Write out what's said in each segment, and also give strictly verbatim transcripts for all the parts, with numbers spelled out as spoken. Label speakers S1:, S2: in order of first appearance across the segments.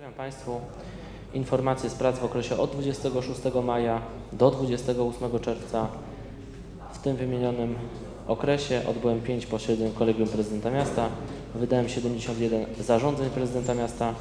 S1: Przedstawiam Państwu informacje z prac w okresie od dwudziestego szóstego maja do dwudziestego ósmego czerwca. W tym wymienionym okresie odbyłem pięć posiedzeń Kolegium Prezydenta Miasta, wydałem siedemdziesiąt jeden zarządzeń Prezydenta Miasta.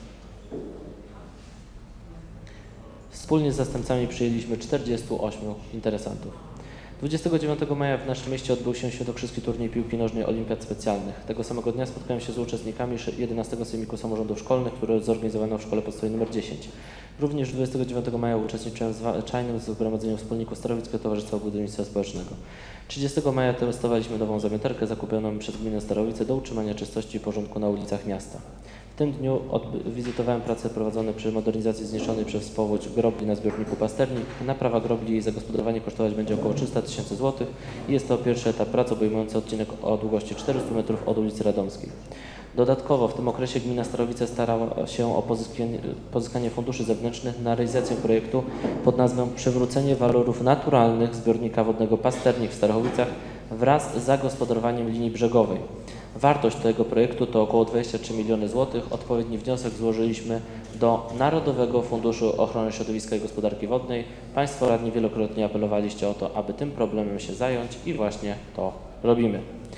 S1: Wspólnie z zastępcami przyjęliśmy czterdziestu ośmiu interesantów. dwudziestego dziewiątego maja w naszym mieście odbył się świętokrzyski turniej piłki nożnej Olimpiad Specjalnych. Tego samego dnia spotkałem się z uczestnikami jedenastego Sejmiku Samorządów Szkolnych, które zorganizowano w Szkole Podstawowej nr dziesięć. Również dwudziestego dziewiątego maja uczestniczyłem w zwyczajnym zgromadzeniu wspólników Starowickiego Towarzystwa Budownictwa Społecznego. trzydziestego maja testowaliśmy nową zamietarkę zakupioną przez gminę Starowice do utrzymania czystości i porządku na ulicach miasta. W tym dniu wizytowałem prace prowadzone przy modernizacji zniszczonej przez powódź grobli na zbiorniku Pasternik. Naprawa grobli i jej zagospodarowanie kosztować będzie około trzysta tysięcy złotych i jest to pierwszy etap pracy obejmujący odcinek o długości czterystu metrów od ulicy Radomskiej. Dodatkowo w tym okresie gmina Starowice starała się o pozyskanie, pozyskanie funduszy zewnętrznych na realizację projektu pod nazwą Przywrócenie walorów naturalnych zbiornika wodnego Pasternik w Starachowicach wraz z zagospodarowaniem linii brzegowej. Wartość tego projektu to około dwadzieścia trzy miliony złotych. Odpowiedni wniosek złożyliśmy do Narodowego Funduszu Ochrony Środowiska i Gospodarki Wodnej. Państwo radni wielokrotnie apelowaliście o to, aby tym problemem się zająć i właśnie to robimy.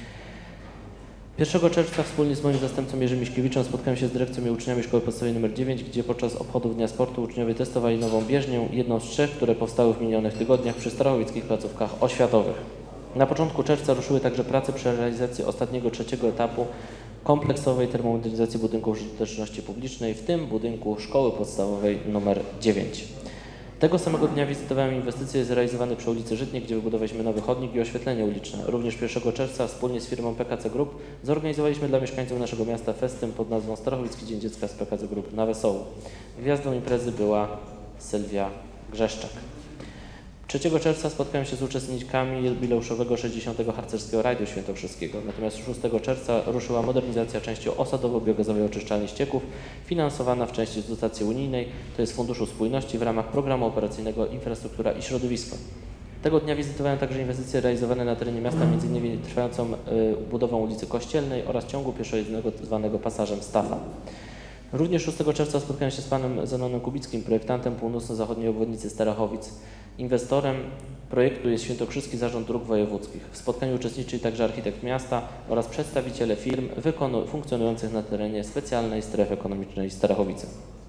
S1: pierwszego czerwca wspólnie z moim zastępcą Jerzym Miśkiewiczem spotkałem się z dyrekcją i uczniami Szkoły Podstawowej nr dziewięć, gdzie podczas obchodów Dnia Sportu uczniowie testowali nową bieżnię, jedną z trzech, które powstały w minionych tygodniach przy starochowickich placówkach oświatowych. Na początku czerwca ruszyły także prace przy realizacji ostatniego, trzeciego etapu kompleksowej termomodernizacji budynków użyteczności publicznej, w tym budynku Szkoły Podstawowej nr dziewięć. Tego samego dnia wizytowałem inwestycje zrealizowane przy ulicy Żytniej, gdzie wybudowaliśmy nowy chodnik i oświetlenie uliczne. Również pierwszego czerwca wspólnie z firmą P K C Group zorganizowaliśmy dla mieszkańców naszego miasta festyn pod nazwą Starachowicki Dzień Dziecka z P K C Group na Wesoło. Gwiazdą imprezy była Sylwia Grzeszczak. trzeciego czerwca spotkałem się z uczestnikami jubileuszowego sześćdziesiątego harcerskiego rajdu świętokrzyskiego. Natomiast szóstego czerwca ruszyła modernizacja części osadowo-biogazowej oczyszczalni ścieków, finansowana w części z dotacji unijnej, to jest Funduszu Spójności w ramach Programu Operacyjnego Infrastruktura i Środowisko. Tego dnia wizytowałem także inwestycje realizowane na terenie miasta, między innymi trwającą y, budową ulicy Kościelnej oraz ciągu pieszojezdnego zwanego pasażem Stafa. Również szóstego czerwca spotkałem się z panem Zenonem Kubickim, projektantem północno-zachodniej obwodnicy Starachowic. Inwestorem projektu jest Świętokrzyski Zarząd Dróg Wojewódzkich. W spotkaniu uczestniczyli także architekt miasta oraz przedstawiciele firm funkcjonujących na terenie specjalnej strefy ekonomicznej Starachowice.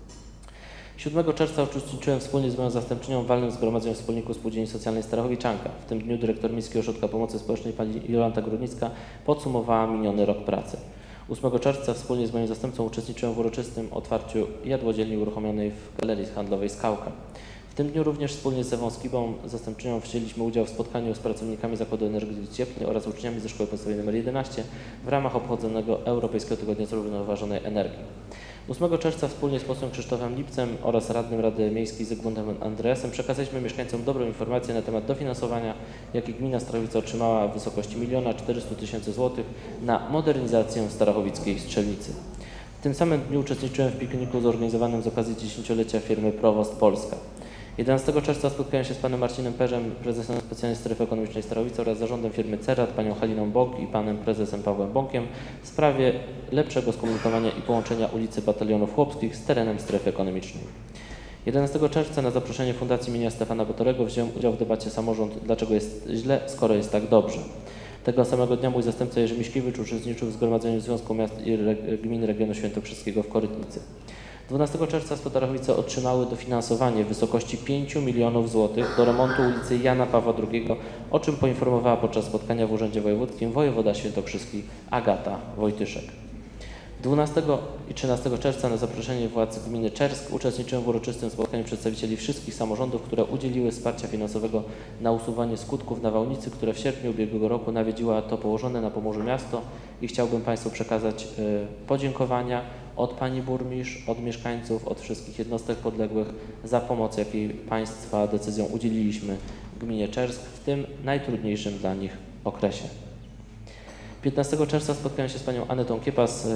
S1: siódmego czerwca uczestniczyłem wspólnie z moją zastępczynią w walnym zgromadzeniu wspólników Spółdzielni Socjalnej Starachowiczanka. W tym dniu dyrektor Miejskiego Ośrodka Pomocy Społecznej pani Jolanta Grudnicka podsumowała miniony rok pracy. ósmego czerwca wspólnie z moim zastępcą uczestniczyłem w uroczystym otwarciu jadłodzielni uruchomionej w Galerii Handlowej Skałka. W tym dniu również wspólnie z Ewą Skibą, zastępczynią, wzięliśmy udział w spotkaniu z pracownikami Zakładu Energii Cieplnej oraz uczniami ze Szkoły Podstawowej nr jedenaście w ramach obchodzonego Europejskiego Tygodnia Zrównoważonej Energii. ósmego czerwca wspólnie z posłem Krzysztofem Lipcem oraz radnym Rady Miejskiej Zygmuntem Andreasem przekazaliśmy mieszkańcom dobrą informację na temat dofinansowania, jakie gmina Starachowice otrzymała w wysokości miliona czterystu tysięcy złotych na modernizację starachowickiej strzelnicy. W tym samym dniu uczestniczyłem w pikniku zorganizowanym z okazji dziesięciolecia firmy Prowost Polska. jedenastego czerwca spotkałem się z panem Marcinem Perzem, prezesem Specjalnej Strefy Ekonomicznej Starowice oraz zarządem firmy Cerat, panią Haliną Bąk i panem prezesem Pawłem Bąkiem w sprawie lepszego skomunikowania i połączenia ulicy Batalionów Chłopskich z terenem strefy ekonomicznej. jedenastego czerwca na zaproszenie Fundacji imienia Stefana Batorego wziąłem udział w debacie Samorząd, dlaczego jest źle, skoro jest tak dobrze. Tego samego dnia mój zastępca Jerzy Miśkiewicz uczestniczył w Zgromadzeniu Związku Miast i Gmin Regionu Świętokrzyskiego w Korytnicy. dwunastego czerwca Starachowice otrzymały dofinansowanie w wysokości pięciu milionów złotych do remontu ulicy Jana Pawła drugiego, o czym poinformowała podczas spotkania w Urzędzie Wojewódzkim wojewoda świętokrzyski Agata Wojtyszek. dwunastego i trzynastego czerwca na zaproszenie władz gminy Czersk uczestniczyłem w uroczystym spotkaniu przedstawicieli wszystkich samorządów, które udzieliły wsparcia finansowego na usuwanie skutków nawałnicy, które w sierpniu ubiegłego roku nawiedziła to położone na Pomorzu miasto i chciałbym Państwu przekazać y, podziękowania od Pani Burmistrz, od mieszkańców, od wszystkich jednostek podległych za pomoc, jakiej Państwa decyzją udzieliliśmy gminie Czersk w tym najtrudniejszym dla nich okresie. piętnastego czerwca spotkałem się z panią Anetą Kiepas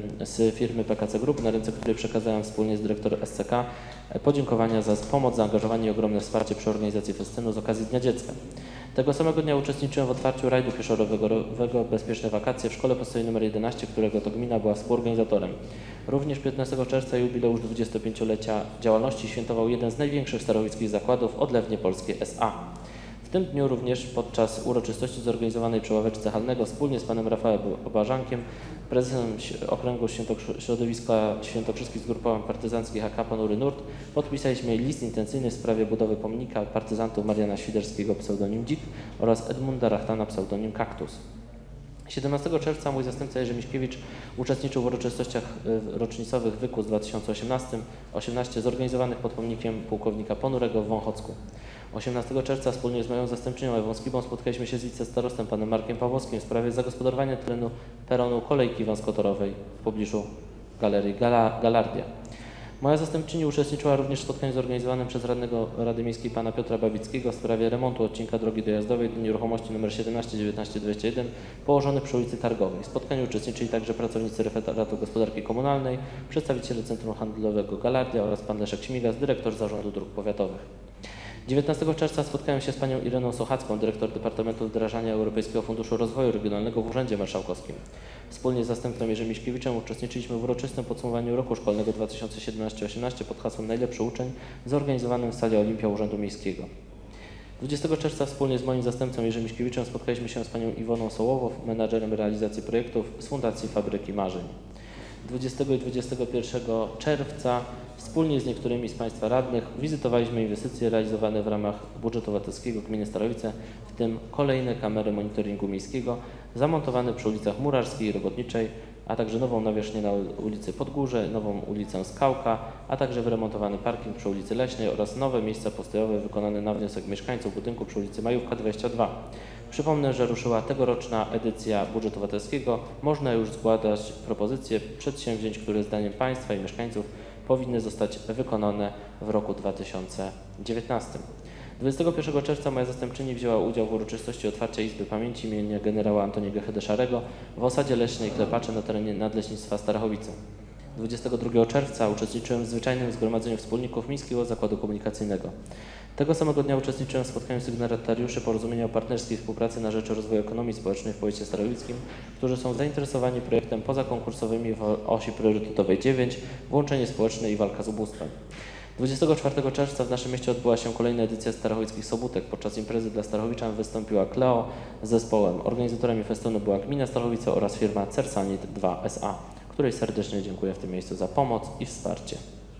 S1: z firmy P K C Group, na ręce której przekazałem wspólnie z dyrektor S C K podziękowania za pomoc, zaangażowanie i ogromne wsparcie przy organizacji festynu z okazji Dnia Dziecka. Tego samego dnia uczestniczyłem w otwarciu rajdu pieszo-rowerowego Bezpieczne Wakacje w szkole podstawowej nr jedenaście, którego to gmina była współorganizatorem. Również piętnastego czerwca jubileusz dwudziestopięciolecia działalności świętował jeden z największych starowiejskich zakładów Odlewnie Polskie S A W tym dniu również podczas uroczystości zorganizowanej przy ławeczce halnego wspólnie z panem Rafałem Obarzankiem, prezesem Okręgu Środowiska Świętokrzyskich Zgrupowań Partyzanckich A K Ponury Nurt, podpisaliśmy list intencyjny w sprawie budowy pomnika partyzantów Mariana Świderskiego pseudonim Dzik oraz Edmunda Rachtana pseudonim Kaktus. siedemnastego czerwca mój zastępca Jerzy Miśkiewicz uczestniczył w uroczystościach rocznicowych Wyku z dwa tysiące osiemnastego zorganizowanych pod pomnikiem pułkownika Ponurego w Wąchocku. osiemnastego czerwca wspólnie z moją zastępczynią Ewą Skibą spotkaliśmy się z wicestarostem panem Markiem Pawłowskim w sprawie zagospodarowania terenu peronu kolejki wąskotorowej w pobliżu Galerii Gala, Galardia. Moja zastępczyni uczestniczyła również w spotkaniu zorganizowanym przez radnego Rady Miejskiej pana Piotra Babickiego w sprawie remontu odcinka drogi dojazdowej do nieruchomości nr siedemnaście dziewiętnaście dwadzieścia jeden położonych przy ulicy Targowej. W spotkaniu uczestniczyli także pracownicy Referatu Gospodarki Komunalnej, przedstawiciele Centrum Handlowego Galardia oraz pan Leszek Śmigas, dyrektor Zarządu Dróg Powiatowych. dziewiętnastego czerwca spotkałem się z panią Ireną Sochacką, dyrektor Departamentu Wdrażania Europejskiego Funduszu Rozwoju Regionalnego w Urzędzie Marszałkowskim. Wspólnie z zastępcą Jerzym Miśkiewiczem uczestniczyliśmy w uroczystym podsumowaniu roku szkolnego dwa tysiące siedemnaście osiemnaście pod hasłem Najlepszy Uczeń zorganizowanym w sali Olimpia Urzędu Miejskiego. dwudziestego czerwca wspólnie z moim zastępcą Jerzym Miśkiewiczem spotkaliśmy się z panią Iwoną Sołowow, menadżerem realizacji projektów z Fundacji Fabryki Marzeń. dwudziestego i dwudziestego pierwszego czerwca wspólnie z niektórymi z Państwa radnych wizytowaliśmy inwestycje realizowane w ramach budżetu obywatelskiego gminy Starowice, w tym kolejne kamery monitoringu miejskiego zamontowane przy ulicach Murarskiej i Robotniczej, a także nową nawierzchnię na ulicy Podgórze, nową ulicę Skałka, a także wyremontowany parking przy ulicy Leśnej oraz nowe miejsca postojowe wykonane na wniosek mieszkańców budynku przy ulicy Majówka dwadzieścia dwa. Przypomnę, że ruszyła tegoroczna edycja budżetu obywatelskiego. Można już składać propozycje przedsięwzięć, które zdaniem Państwa i mieszkańców powinny zostać wykonane w roku dwa tysiące dziewiętnastym. dwudziestego pierwszego czerwca moja zastępczyni wzięła udział w uroczystości otwarcia Izby Pamięci imienia generała Antoniego Hedeszarego w osadzie leśnej Klepacze na terenie Nadleśnictwa Starachowice. dwudziestego drugiego czerwca uczestniczyłem w zwyczajnym zgromadzeniu wspólników Miejskiego Zakładu Komunikacyjnego. Tego samego dnia uczestniczyłem w spotkaniu sygnatariuszy porozumienia o partnerskiej współpracy na rzecz rozwoju ekonomii społecznej w powiecie starowickim, którzy są zainteresowani projektem pozakonkursowymi w osi priorytetowej dziewięć, włączenie społeczne i walka z ubóstwem. dwudziestego czwartego czerwca w naszym mieście odbyła się kolejna edycja Starochowickich Sobótek. Podczas imprezy dla Starochowiczan wystąpiła Kleo z zespołem. Organizatorami festynu była gmina Starochowice oraz firma Cersanit dwa S A, której serdecznie dziękuję w tym miejscu za pomoc i wsparcie.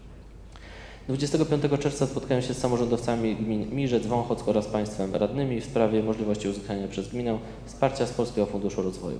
S1: dwudziestego piątego czerwca spotkałem się z samorządowcami gmin Mirzec, Wąchock oraz państwem radnymi w sprawie możliwości uzyskania przez gminę wsparcia z Polskiego Funduszu Rozwoju.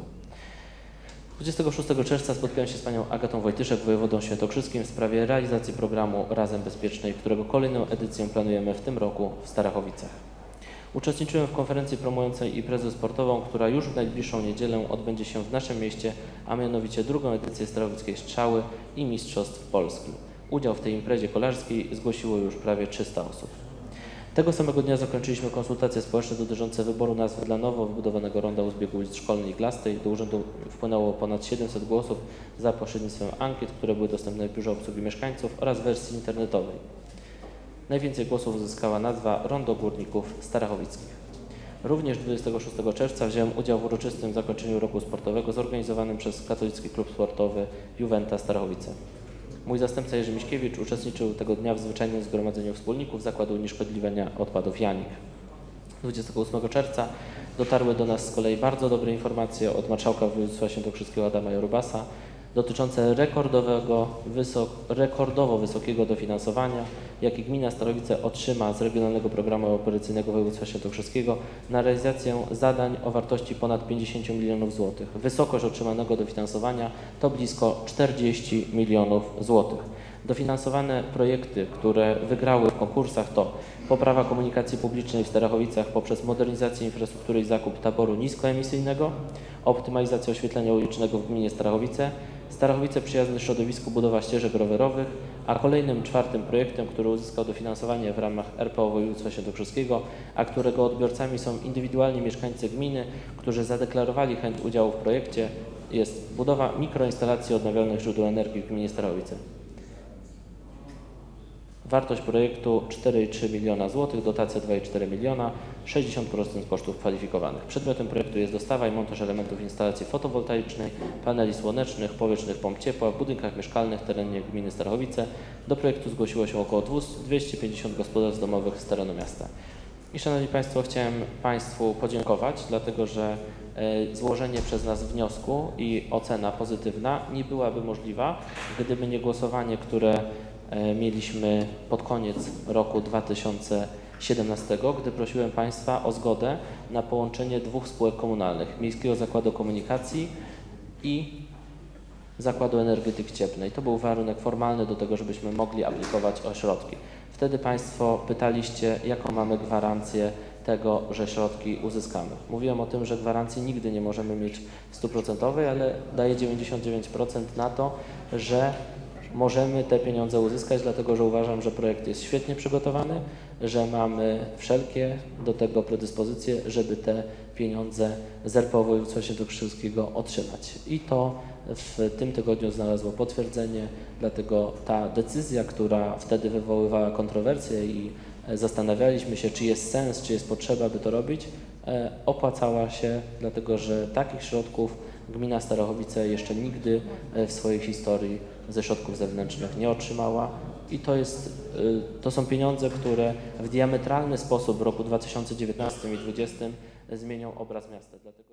S1: dwudziestego szóstego czerwca spotkałem się z panią Agatą Wojtyszek, wojewodą świętokrzyskim w sprawie realizacji programu Razem Bezpiecznej, którego kolejną edycję planujemy w tym roku w Starachowicach. Uczestniczyłem w konferencji promującej imprezę sportową, która już w najbliższą niedzielę odbędzie się w naszym mieście, a mianowicie drugą edycję Starachowickiej Strzały i Mistrzostw Polski. Udział w tej imprezie kolarskiej zgłosiło już prawie trzysta osób. Tego samego dnia zakończyliśmy konsultacje społeczne dotyczące wyboru nazwy dla nowo wybudowanego ronda u zbiegu ulic Szkolnej i Glastej. Do urzędu wpłynęło ponad siedemset głosów za pośrednictwem ankiet, które były dostępne w biurze obsługi mieszkańców oraz wersji internetowej. Najwięcej głosów uzyskała nazwa Rondo Górników Starachowickich. Również dwudziestego szóstego czerwca wziąłem udział w uroczystym zakończeniu roku sportowego zorganizowanym przez Katolicki Klub Sportowy Juventa Starachowice. Mój zastępca Jerzy Miśkiewicz uczestniczył tego dnia w zwyczajnym zgromadzeniu wspólników Zakładu Unieszkodliwiania Odpadów Janik. dwudziestego ósmego czerwca dotarły do nas z kolei bardzo dobre informacje od marszałka województwa świętokrzyskiego Adama Jarubasa dotyczące rekordowego, wysok, rekordowo wysokiego dofinansowania, jakie gmina Starowice otrzyma z Regionalnego Programu Operacyjnego Województwa Świętokrzyskiego na realizację zadań o wartości ponad pięćdziesiąt milionów złotych. Wysokość otrzymanego dofinansowania to blisko czterdzieści milionów złotych. Dofinansowane projekty, które wygrały w konkursach to poprawa komunikacji publicznej w Starachowicach poprzez modernizację infrastruktury i zakup taboru niskoemisyjnego, optymalizacja oświetlenia ulicznego w gminie Starachowice, Starachowice przyjazne środowisku, budowa ścieżek rowerowych, a kolejnym czwartym projektem, który uzyskał dofinansowanie w ramach R P O województwa świętokrzyskiego, a którego odbiorcami są indywidualni mieszkańcy gminy, którzy zadeklarowali chęć udziału w projekcie, jest budowa mikroinstalacji odnawialnych źródeł energii w gminie Starachowice. Wartość projektu cztery i trzy miliona złotych, dotacja dwa i cztery miliona, sześćdziesiąt procent kosztów kwalifikowanych. Przedmiotem projektu jest dostawa i montaż elementów instalacji fotowoltaicznej, paneli słonecznych, powietrznych pomp ciepła w budynkach mieszkalnych w terenie gminy Starachowice. Do projektu zgłosiło się około dwieście pięćdziesiąt gospodarstw domowych z terenu miasta. I Szanowni Państwo, chciałem Państwu podziękować, dlatego że złożenie przez nas wniosku i ocena pozytywna nie byłaby możliwa, gdyby nie głosowanie, które mieliśmy pod koniec roku dwa tysiące siedemnastego, gdy prosiłem Państwa o zgodę na połączenie dwóch spółek komunalnych, Miejskiego Zakładu Komunikacji i Zakładu Energetyki Cieplnej. To był warunek formalny do tego, żebyśmy mogli aplikować o środki. Wtedy Państwo pytaliście, jaką mamy gwarancję tego, że środki uzyskamy. Mówiłem o tym, że gwarancji nigdy nie możemy mieć stuprocentowej, ale daję dziewięćdziesiąt dziewięć procent na to, że możemy te pieniądze uzyskać, dlatego że uważam, że projekt jest świetnie przygotowany, że mamy wszelkie do tego predyspozycje, żeby te pieniądze z R P O województwa świętokrzyskiego otrzymać. I to w tym tygodniu znalazło potwierdzenie, dlatego ta decyzja, która wtedy wywoływała kontrowersje i zastanawialiśmy się, czy jest sens, czy jest potrzeba, by to robić, opłacała się, dlatego że takich środków gmina Starachowice jeszcze nigdy w swojej historii ze środków zewnętrznych nie otrzymała i to, jest, to są pieniądze, które w diametralny sposób w roku dwa tysiące dziewiętnastym i dwa tysiące dwudziestym zmienią obraz miasta. Dlatego